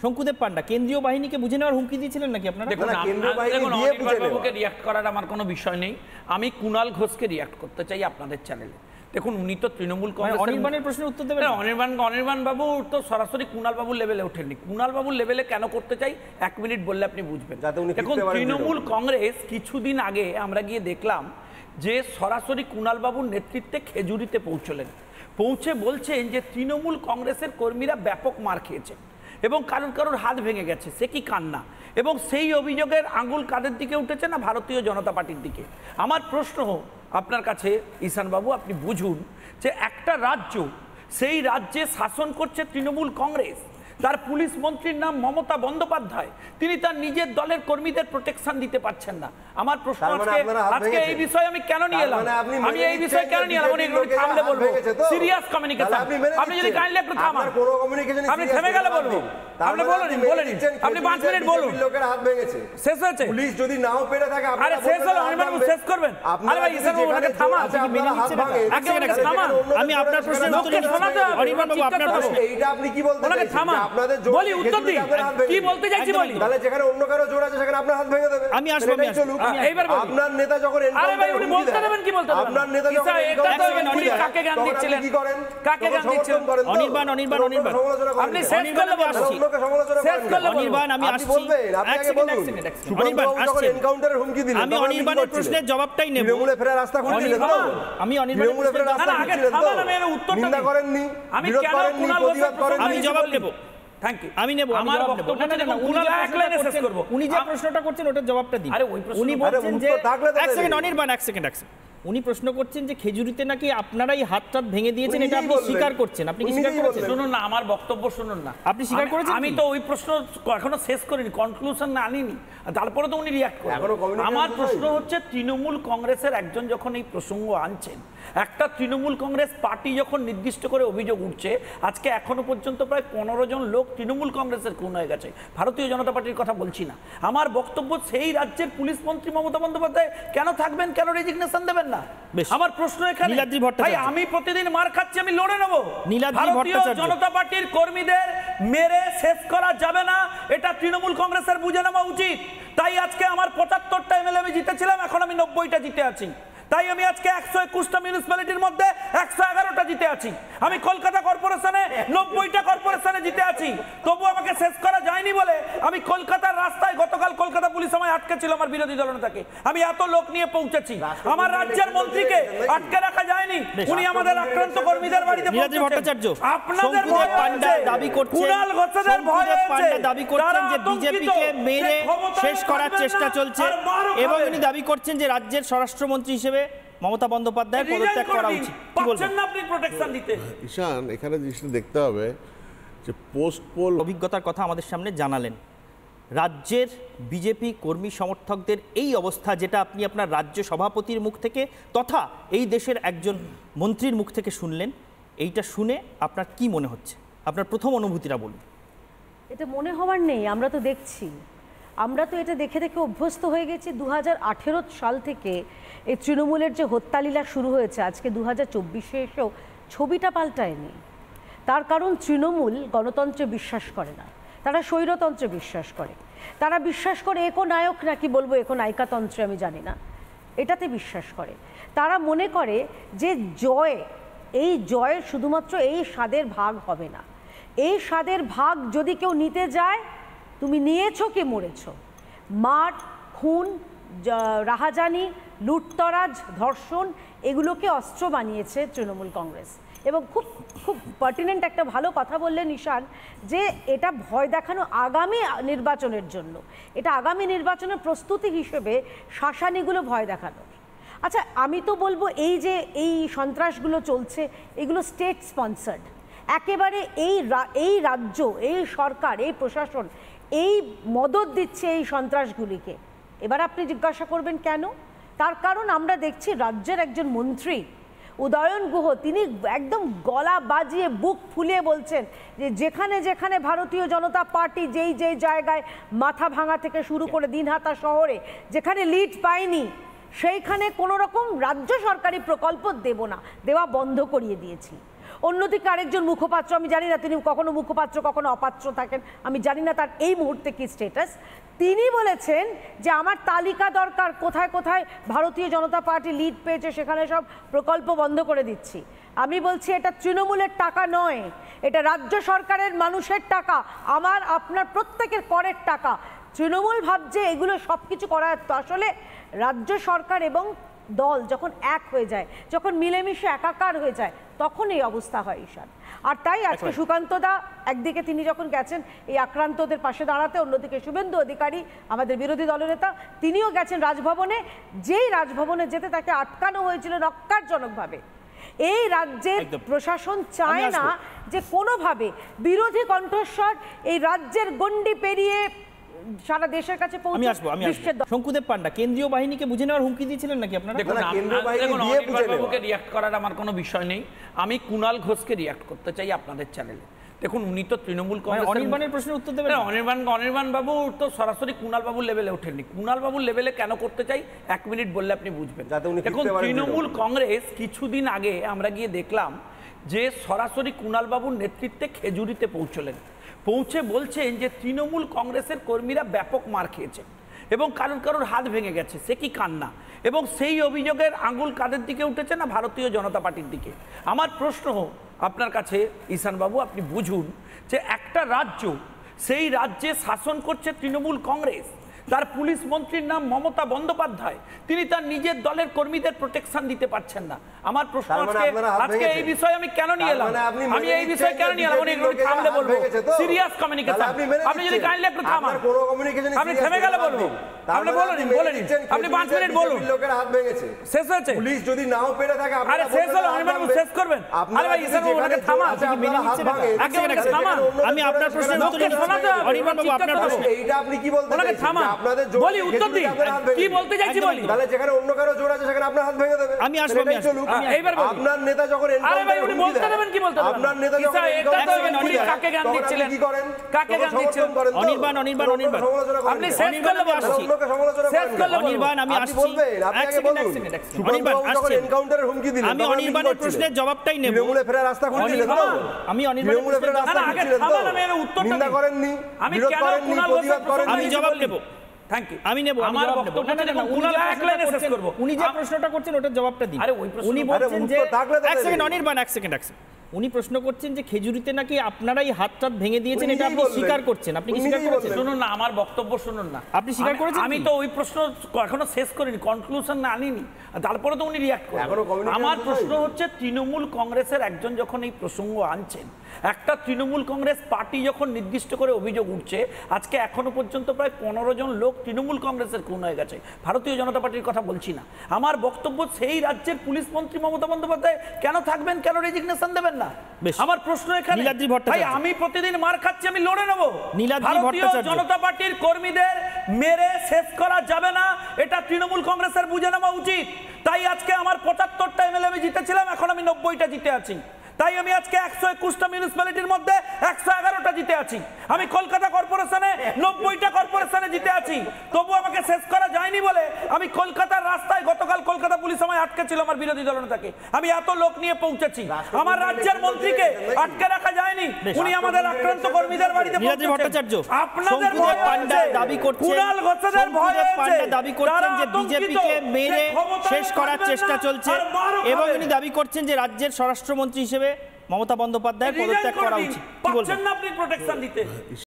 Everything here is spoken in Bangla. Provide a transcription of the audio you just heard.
শঙ্কুদেব পান্ডা কেন্দ্রীয় বাহিনীকে বুঝে নেওয়ার হুমকি দিয়েছিলেন নাকি আপনারা? দেখুন, অনির্বাণবাবুকে রিয়াক্ট করার আমার কোনো বিষয় নেই। আমি কুণাল ঘোষকে রিয়াক্ট করতে চাই আপনাদের চ্যানেলে। দেখুন, উনি তো তৃণমূল কংগ্রেস, অনির্বাণের প্রশ্নের উত্তর দেবেন? অনির্বাণ বাবু তো সরাসরি কুণাল বাবুর লেভেলে ওঠেননি। কুণাল বাবুর লেভেলে কেন করতে চাই 1 মিনিট বললে আপনি বুঝবেন। দেখুন, তৃণমূল কংগ্রেস কিছুদিন আগে আমরা গিয়ে দেখলাম যে সরাসরি কুণাল বাবুর নেতৃত্বে খেজুরিতে পৌঁছে বলছেন যে তৃণমূল কংগ্রেসের কর্মীরা ব্যাপক মার খেয়েছে এবং কারোর হাত ভেঙে গেছে। সে কি কান্না! এবং সেই অভিযোগের আঙুল কাদের দিকে উঠেছে না, ভারতীয় জনতা পার্টির দিকে। আমার প্রশ্ন আপনার কাছে ঈশানবাবু, আপনি বুঝুন যে একটা রাজ্য, সেই রাজ্যে শাসন করছে তৃণমূল কংগ্রেস, তার পুলিশ মন্ত্রীর নাম মমতা বন্দ্যোপাধ্যায়, তিনি তার নিজের দলের কর্মীদের প্রোটেকশন দিতে পারছেন না। আমার প্রশ্ন আজকে এই বিষয়ে আমি কেন নিয়ে এলাম, আমি এই বিষয়ে কেন নিয়ে এলাম, উনি থামলে বলবো। সিরিয়াস কমিউনিকেশন, আপনি যদি কাইন্ডলি একটু থামান, আপনি থেমে গেলে বলবো। আপনি বলেন, আপনি 5 মিনিট বলুন। শেষ হয়েছে? পুলিশ যদি নাও পেরে থাকে, আরে শেষ হলো, অনির্বাণবাবু শেষ করবেন। আরে ভাই ঈশানবাবু, ওনাকে থামান, থামান। আমি আপনার প্রশ্নের উত্তর শোনাতে হবে। অনির্বাণবাবু, আপনার প্রশ্ন এইটা, আপনি কি বলতে চাইছেন? থামান, বলি উত্তর দিন, কি বলতে চাইছি বলি। তাহলে যেখানে অন্য কারো জোর আছে সেখানে আপনার হাত ভেঙে দেবে। আমি আসবো, এইবার বলি। আপনার নেতা যখন আরে ভাই উনি বলতে দেবেন, কি বলতে দেবেন? আপনার নেতা যখন এটা তো উনি কাকে জ্ঞান দিচ্ছিলেন, কি করেন, কাকে জ্ঞান দিচ্ছেন? অনির্বাণ আপনি শেষ করলে বলছি, শেষ করলে অনির্বাণ আমি আসছি, বলবেন আপনি আগে বলুন। অনির্বাণ আসছে, এনকাউন্টারের হুমকি দিলেন, আমি অনির্বাণের প্রশ্নের জবাবটাই নেব। তৃণমূলে ফেরার রাস্তা খুঁজছিলেন তো? আমি অনির্বাণের প্রশ্নের রাস্তা খুঁজছিলেন তো? আমি এর উত্তরটা নিন্দা করেননি, আমি কেন কুণাল প্রতিবাদ করেননি? আমি জবাব নেব। থ্যাংক ইউ, আমি নেব। আমার বক্তব্য না, কুণাল এক লাইনে শেষ করব। উনি যে প্রশ্নটা করছেন ওটার জবাবটা দিন। আরে ওই প্রশ্ন উনি বলছেন যে এক সেকেন্ড অনির্বাণ, এক সেকেন্ড উনি প্রশ্ন করছেন যে খেজুরিতে নাকি আপনারাই হাত ভেঙে দিয়েছেন, এটা আপনি স্বীকার করছেন। আপনি কি স্বীকার করেছেন? শুনুন না, আমার বক্তব্য শুনুন না। আপনি স্বীকার করেছেন? আমি তো ওই প্রশ্ন এখনো শেষ করিনি, কনক্লুশন না আনিনি, তারপরে তো উনি রিয়াক্ট করেন। আমার প্রশ্ন হচ্ছে, তৃণমূল কংগ্রেসের একজন যখন এই প্রসঙ্গ আনছেন, একটা তৃণমূল কংগ্রেস পার্টি যখন নির্দিষ্ট করে অভিযোগ উঠছে, আজকে এখনো পর্যন্ত প্রায় 15 জন লোক তৃণমূল কংগ্রেসের খুন হয়ে গেছে, ভারতীয় জনতা পার্টির কথা বলছি না। আমার বক্তব্য, সেই রাজ্যের পুলিশ মন্ত্রী মমতা বন্দ্যোপাধ্যায় কেন থাকবেন, কেন রেজিগনেশন দেবেন না? আমার প্রশ্ন এখানে, ভাই আমি প্রতিদিন মার খাচ্ছি, আমি লড়ে নেব। ভারতীয় জনতা পার্টির কর্মীদের মেরে শেষ করা যাবে না, এটা তৃণমূল কংগ্রেসের বুঝে নেওয়া উচিত। তাই আজকে আমার 75টা এমএলএ আমি জিতেছিলাম, এখন আমি 90টা জিতে আছি। তাই আমি আজকে 121টা মিউনিসিপ্যালিটির মধ্যে 111টা জিতে আছি। আমি কলকাতা কর্পোরেশনে 90টা কর্পোরেশনে জিতে আছি। তবু আমাকে শেষ করা যায়নি বলে আমি কলকাতার রাস্তায়, গতকাল কলকাতা পুলিশ আমায় আটকে ছিল আমার বিরোধী দলনেতাকে, আমি এত লোক নিয়ে পৌঁছেছি। আমার রাজ্যের মন্ত্রীকে আটকে রাখা যায়নি, উনি আমাদের আক্রান্ত কর্মীদের বাড়িতে পৌঁছেছেন। আপনাদের দাবি করছেন, কুণাল ঘোষের ভয়ে দাবি করছেন যে বিজেপিকে মেরে শেষ করার চেষ্টা চলছে, এবং উনি দাবি করছেন যে রাজ্যের স্বরাষ্ট্রমন্ত্রী হিসেবে মমতা বন্দ্যোপাধ্যায় পদত্যাগ করা উচিত। কি বলছেন না আপনি প্রোটেকশন দিতে? ঈশান, এখানে জিনিসটা দেখতে হবে যে পোস্ট পোল অভিজ্ঞতার কথা আমাদের সামনে জানালেন। রাজ্যের বিজেপি কর্মী সমর্থকদের এই অবস্থা, যেটা আপনি আপনার রাজ্য সভাপতির মুখ থেকে তথা এই দেশের একজন মন্ত্রীর মুখ থেকে শুনলেন, এইটা শুনে আপনার কি মনে হচ্ছে? আপনার প্রথম অনুভূতিটা বলুন। এটা মনে হওয়ার নেই, আমরা তো দেখছি, আমরা তো এটা দেখে দেখে অভ্যস্ত হয়ে গেছি। 2018 সাল থেকে এই তৃণমূলের যে হত্যালীলা শুরু হয়েছে, আজকে 2024-এ এসেও ছবিটা পাল্টায়নি। তার কারণ তৃণমূল গণতন্ত্রে বিশ্বাস করে না, তারা স্বৈরতন্ত্রে বিশ্বাস করে। তারা বিশ্বাস করে একনায়ক, নাকি বলবো একনায়িকাতন্ত্রে, আমি জানি না, এটাতে বিশ্বাস করে। তারা মনে করে যে এই জয় শুধুমাত্র এই স্বাদের ভাগ হবে না, এই স্বাদের ভাগ যদি কেউ নিতে যায়, তুমি নিয়েছো কি মরেছো। মার, খুন, রাহাজানি, লুটতরাজ, ধর্ষণ, এগুলোকে অস্ত্র বানিয়েছে তৃণমূল কংগ্রেস। এবং খুব খুব পার্টিনেন্ট একটা ভালো কথা বললেন ঈশান, যে এটা ভয় দেখানো আগামী নির্বাচনের জন্য, এটা আগামী নির্বাচনের প্রস্তুতি হিসেবে শাসানিগুলো ভয় দেখানো। আচ্ছা, আমি তো বলবো এই সন্ত্রাসগুলো চলছে, এগুলো স্টেট স্পন্সার্ড, একেবারে এই রাজ্য, এই সরকার, এই প্রশাসন এই মদত দিচ্ছে এই সন্ত্রাসগুলিকে। এবার আপনি জিজ্ঞাসা করবেন কেন? তার কারণ আমরা দেখছি রাজ্যের একজন মন্ত্রী উদয়ন গুহ, তিনি একদম গলা বাজিয়ে বুক ফুলিয়ে বলছেন যে যেখানে যেখানে ভারতীয় জনতা পার্টি যেই জায়গায় মাথা ভাঙা থেকে শুরু করে দিনহাটা শহরে যেখানে লিড পায়নি, সেইখানে কোনো রকম রাজ্য সরকারি প্রকল্প দেওয়া বন্ধ করিয়ে দিয়েছি। অন্যদিকে আরেকজন মুখপাত্র, আমি জানি না তিনি কখনো মুখপাত্র কখনো অপাত্র থাকেন, আমি জানি না তার এই মুহূর্তে কি স্ট্যাটাস, তিনি বলেছেন যে আমার তালিকা দরকার, কোথায় কোথায় ভারতীয় জনতা পার্টি লিড পেয়েছে সেখানে সব প্রকল্প বন্ধ করে দিচ্ছি। আমি বলছি এটা তৃণমূলের টাকা নয়, এটা রাজ্য সরকারের মানুষের টাকা, আমার আপনার প্রত্যেকের করের টাকা। তৃণমূল ভাবছে এগুলো সব কিছু করা, আসলে রাজ্য সরকার এবং দল যখন এক হয়ে যায়, যখন মিলেমিশে একাকার হয়ে যায়, তখন এই অবস্থা হয় ঈশান। আর তাই আজকে সুকান্ত দা একদিকে তিনি যখন গেছেন এই আক্রান্তদের পাশে দাঁড়াতে, অন্যদিকে শুভেন্দু অধিকারী আমাদের বিরোধী দলনেতা তিনিও গেছেন রাজভবনে। যেই রাজভবনে যেতে তাকে আটকানো হয়েছিল নক্কারজনকভাবে। এই রাজ্যের প্রশাসন চায় না যে কোনোভাবে বিরোধী কণ্ঠস্বর এই রাজ্যের গণ্ডি পেরিয়ে সারা দেশের কাছে পৌঁছে। আমি আসবো শঙ্কুদেব পান্ডা, কেন্দ্রীয় বাহিনীকে বুঝে নেওয়ার হুমকি দিয়েছিলেন নাকি আপনারা? দেখুন, অনির্বাণ বাবুকে রিয়াক্ট করার আমার কোনো বিষয় নেই, আমি কুণাল ঘোষকে রিয়াক্ট করতে চাই আপনাদের চ্যানেলে। দেখুন, উনি তো তৃণমূল কংগ্রেস, অনির্বাণের প্রশ্নের উত্তর দেবেন? অনির্বাণ বাবু তো সরাসরি কুণাল বাবুর লেভেলে ওঠেননি। কুণাল বাবুর লেভেলে কেন করতে চাই 1 মিনিট বললে আপনি বুঝবেন। দেখুন, তৃণমূল কংগ্রেস কিছুদিন আগে আমরা গিয়ে দেখলাম যে সরাসরি কুণাল বাবুর নেতৃত্বে খেজুরিতে পৌঁছে বলছেন যে তৃণমূল কংগ্রেসের কর্মীরা ব্যাপক মার খেয়েছে এবং কারোর হাত ভেঙে গেছে। সে কি কান্না! এবং সেই অভিযোগের আঙুল কাদের দিকে উঠেছে না ভারতীয় জনতা পার্টির দিকে। আমার প্রশ্ন আপনার কাছে ঈশানবাবু, আপনি বুঝুন যে একটা রাজ্য, সেই রাজ্যে শাসন করছে তৃণমূল কংগ্রেস, তার পুলিশ মন্ত্রীর নাম মমতা বন্দ্যোপাধ্যায়, তিনি তার নিজের দলের কর্মীদের প্রোটেকশন দিতে পারছেন না। আমার প্রশ্ন আজকে এই বিষয়ে আমি কেন নিয়ে এলাম, আমি এই বিষয়ে কেন নিয়ে এলাম থামলে বলবো। সিরিয়াস কমিউনিকেশন, আপনি যদি কাইন্ডলি একটু থামান, আপনি থেমে গেলে বলবো। আপনি বলেন আপনি 5 মিনিট বলুন। শেষ হয়েছে? পুলিশ যদি নাও পেরে থাকে, আরে শেষ হলো, অনির্বাণ শেষ করবেন। আরে ভাই ঈশান বাবু, ওনাকে থামান, আপনি মেনে নিচ্ছেন না? আগে থামান, আমি আপনার প্রশ্নের উত্তর দিচ্ছি। অনির্বাণ বাবু, আপনার প্রশ্ন এইটা আপনি কি বলতে চাইছেন? ওনাকে থামান, আপনাদের জোর বলি, উত্তর দিন, কি বলতে চাইছি বলি। তাহলে যেখানে অন্য কারো জোর আছে সেখানে আপনার হাত ভেঙে দেবে। আমি আসবো, এইবার বলি। আপনার নেতা যখন আরে ভাই উনি বলতে দেবেন, কি বলতে দেবেন? আপনার নেতা যখন উনি কাকে গান দিচ্ছিলেন, কি করেন, কাকে গান দিচ্ছিলেন? অনির্বাণ আপনি শেষ করলে বলছি, শেষ করলে অনির্বাণ আমি আসছি, এক সেকেন্ড অনির্বাণ আসছে, এনকাউন্টারের হুমকি দিলেন, আমি অনির্বাণের প্রশ্নের জবাবটাই নেব। তৃণমূলে ফেরার রাস্তা খুঁজছিলেন তো? আমি অনির্বাণের প্রশ্নের রাস্তা খুঁজছিলেন তো? আমি উত্তরটা নিন্দা করেননি, বিরোধ করেননি, প্রতিবাদ করেননি, আমি জবাব নেব। থ্যাংক ইউ, আমি নেব। আমার বক্তব্য উনি যে প্রশ্নটা করছেন ওটার জবাবটা দিন। উনি বলছেন যে এক সেকেন্ড অনির্বাণ, এক সেকেন্ড উনি প্রশ্ন করছেন যে খেজুরিতে নাকি আপনারাই হাত ভেঙে দিয়েছেন, এটা আপনি স্বীকার করছেন? আপনি কি স্বীকার করেছেন? শুনুন না, আমার বক্তব্য শুনুন না, আপনি স্বীকার করেছেন? আমি তো ওই প্রশ্ন এখনো শেষ করিনি, কনক্লুশন না আনিনি, তারপরে তো উনি রিয়াক্ট করেন। আমার প্রশ্ন হচ্ছে, তৃণমূল কংগ্রেসের একজন যখন এই প্রসঙ্গ আনছেন, একটা তৃণমূল কংগ্রেস পার্টি যখন নির্দিষ্ট করে অভিযোগ উঠছে, আজকে এখনো পর্যন্ত প্রায় 15 জন লোক তৃণমূল কংগ্রেসের খুন হয়ে গেছে, ভারতীয় জনতা পার্টির কথা বলছি না। আমার বক্তব্য, সেই রাজ্যের পুলিশ মন্ত্রী মমতা বন্দ্যোপাধ্যায় কেন থাকবেন, কেন রেজিগনেশন দেবেন না? আমার প্রশ্ন এখানে, ভাই আমি প্রতিদিন মার খাচ্ছি, আমি লড়ে নেব। ভারতীয় জনতা পার্টির কর্মীদের মেরে শেষ করা যাবে না, এটা তৃণমূল কংগ্রেসের বুঝে নেওয়া উচিত। তাই আজকে আমার 75টা এমএলএ আমি জিতেছিলাম, এখন আমি 90টা জিতে আছি। তাই আমি আজকে 121টা মিউনিসিপ্যালিটির মধ্যে 111টা জিতে আছি। আমি কলকাতা কর্পোরেশনে 90টা কর্পোরেশনে জিতে আছি, তবু আমাকে শেষ করা যায়নি বলে আমি কলকাতার রাস্তায়, গতকাল কলকাতা পুলিশ আমায় আটকে ছিল, আমার বিরোধী দলনেতাকে, আমি এত লোক নিয়ে পৌঁছেছি। আমার রাজ্যের মন্ত্রীকে আটকে রাখা যায়নি, উনি আমাদের আক্রান্ত কর্মীদের বাড়িতে পৌঁছেছেন। আপনাদের দাবি করছেন, কুণাল ঘোষের ভয় দাবি করছেন যে বিজেপিকে মেরে শেষ করার চেষ্টা চলছে, এবং উনি দাবি করছেন যে রাজ্যের স্বরাষ্ট্রমন্ত্রী হিসেবে মমতা বন্দ্যোপাধ্যায়ের পদত্যাগ করা উচিত। কি বলছেন না আপনি প্রোটেকশন দিতে?